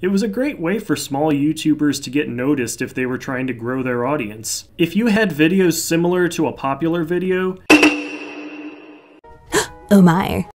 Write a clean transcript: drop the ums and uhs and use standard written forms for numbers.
It was a great way for small YouTubers to get noticed if they were trying to grow their audience. If you had videos similar to a popular video, oh my.